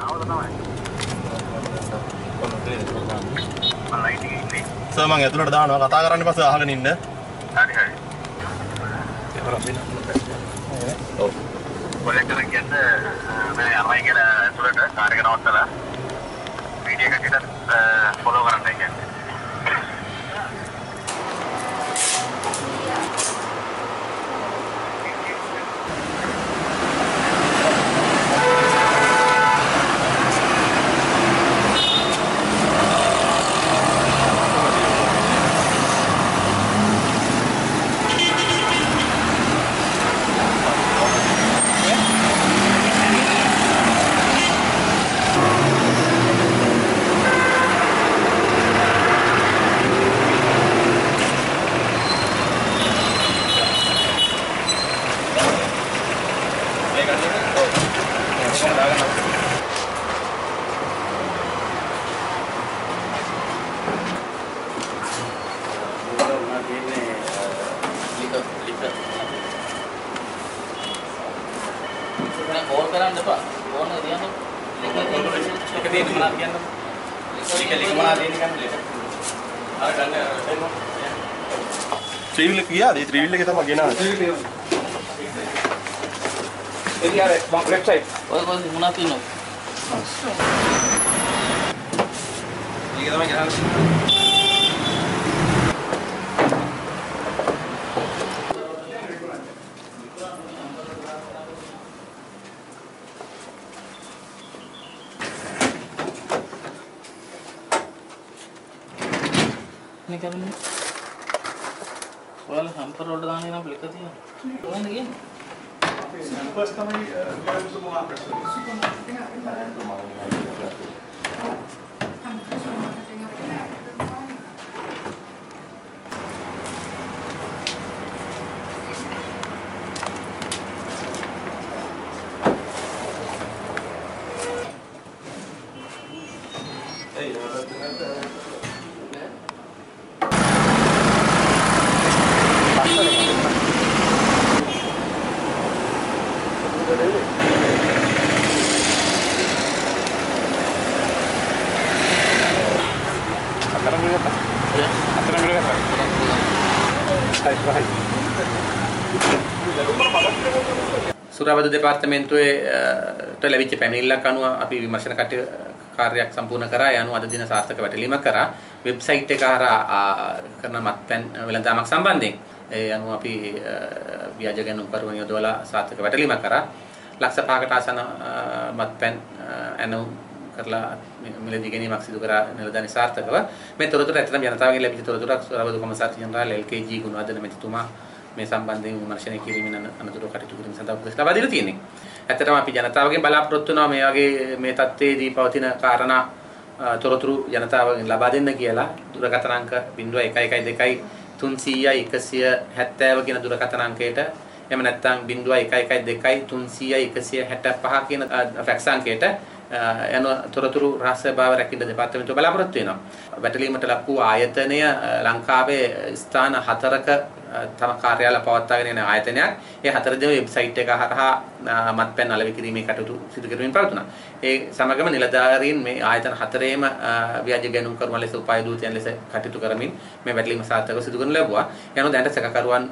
Sir මම ඇතුළට දානවා කතා කරන්න පස්සේ අහගෙන ඉන්න. හරි හරි. ඔව්. කොලෙක්ටර් කියන්නේ මම යමයි කියලා ඇතුළට කාර් එක නවත්තලා වීඩියෝ එකකට ෆලෝ කරන්න කියන්නේ. ත්‍රිවිල් කියාද? ඒ ත්‍රිවිල් එකේ තමයි ගෙනාවේ. එළියට ලෙෆ්ට් සයිඩ්. ඔය කොහොමද මොනවද තියෙනවද? ඒක තමයි ගෙනාවේ. Kami well hamper order dane na blik tiya කොහෙන්ද ගියන්නේ සම්පස් තමයි ගායතු මොනවා සුරාබදු දෙපාර්තමේන්තුවේ ලැබිච්ච පැමිණිල්ලක් අනුව අපි විමර්ශන කාර්යයක් සම්පූර්ණ කරා. ඒ අනුව අද දින සාර්ථක වැටලීමක් කරා. වෙබ්සයිට් එක හරහා කරන මත්පැන් වෙළඳාමක් සම්බන්ධයෙන්. ඒ අනුව අපි ව්‍යාජ ගැනුම්කරුවන් යොදවලා සාර්ථක වැටලීමක් කරා. ලක්ෂ 5කට ආසන මත්පැන් ඇනවුම් කරලා මිලදී ගැනීමක් සිදු කරා නිලධාරි සාර්ථකව. මේ තොරතුරු ඇත්තටම ජනතාවගෙන් ලැබිච්ච තොරතුරක් සුරාබදු කොමසාරි ජෙනරාල් එල්.කේ.ජී. ගුණවර්ධන මැතිතුමා මේ සම්බන්ධයෙන් විමර්ශනය කිරීමෙන් අනතුරු කටයුතු කිරීම සඳහා උපදෙස් ලබා දීලා තියෙනවා. ඇත්තටම අපි ජනතාවගෙන් බලාපොරොත්තු වෙනවා මේ වගේ මේ තත්ත්වයේදී පවතින කාරණා තොරතුරු ජනතාවගෙන් ලබා දෙන්න කියලා. දුරකථන අංක 0112 300 170 කියන දුරකථන අංකයට එහෙම නැත්නම් 0112 300 165 කියන ෆැක්ස් අංකයට යන තොරතුරු රහස්‍ය භාව රැකින්න දෙපාර්තමේන්තුව බලාපොරොත්තු වෙනවා. වැටලීමට ලක් වූ ආයතනය ලංකාවේ ස්ථාන 4ක තම කාර්යාල පවත්වාගෙන යන ආයතනයක්. ඒ 4 දෙනෙම වෙබ්සයිට් එක හරහා මත්පැන් අලෙවි කිරීමේ කටයුතු සිදු කරමින් පවතුනා. ඒ සමගම නිලධාරීන් මේ ආයතන 4ේම ව්‍යාජ ගැනුම් කරුවන් ලෙස උපාය දූතයන් ලෙස කටයුතු කරමින් මේ වැටලීම සාර්ථකව සිදු කරනු ලැබුවා. යන දැනට සැකකරුවන්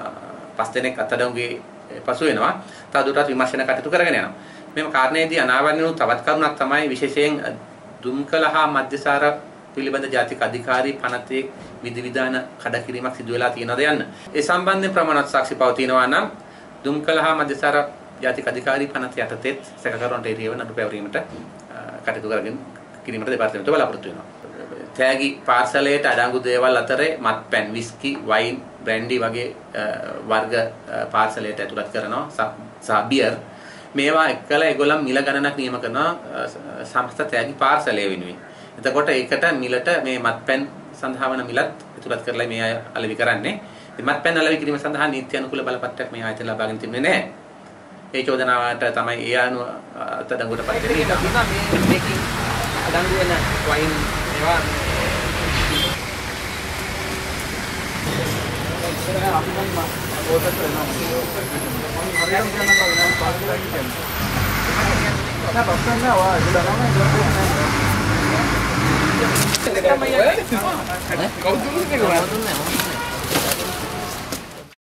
5 දෙනෙක් අත්අඩංගුවේ පසු වෙනවා. තවදුරටත් විමර්ශන කටයුතු කරගෙන යනවා. මෙම කාරණේදී අනාවරණය වූ තවත් කරුණක් තමයි විශේෂයෙන් දුම්කල හා මධ්‍යසාර පිළිබඳ ජාතික අධිකාරී පනතේ විධිවිධාන කඩකිරීමක් සිදු වෙලා තියෙනවද යන්න. ඒ සම්බන්ධයෙන් ප්‍රමාණවත් සාක්ෂි පවතිනවා නම් දුම්කල හා මධ්‍යසාර ජාතික අධිකාරී පනත යටතේ සැකකරුවන්ට එරෙහිව නඩු පැවරීමට කටයුතු කරගෙන කිරීමට දෙපාර්තමේන්තුව බලාපොරොත්තු වෙනවා. තෑගි පාර්සලයට අඩංගු දේවල් අතරේ මත්පැන්, විස්කි, වයින්, බ්‍රැන්ඩි වගේ වර්ග පාර්සලයට ඇතුළත් කරනවා සහ බියර් මේවා එක්කලා ඒගොල්ලන් මිල ගණනක් නියම කරනවා සමස්ත තෑගි පාර්සලය වෙනුවෙන්. එතකොට ඒකට මිලට මේ මත්පැන් සඳහා වන මිලත් ඇතුළත් කරලා මේ අය අලෙවි කරන්නේ. මේ මත්පැන් අලෙවි කිරීම සඳහා නීති අනුකූල බලපත්‍රයක් මේ ආයතන ලබාගෙන තිබෙන්නේ නැහැ. ඒ චෝදනාවට තමයි ඒ අනුව අත්අඩංගුවට පත් වෙන්නේ. මේකෙන් අඩංගු වෙන වයින් ඒවා අපි නම් පොතක් කරනවා. හරියටම කියනවා නම් පාස්ලා කියන්නේ. නෑ ප්‍රශ්න නෑ ඔයා ඒක දන්නවනේ ඒක තමයි කවුද දුන්නේ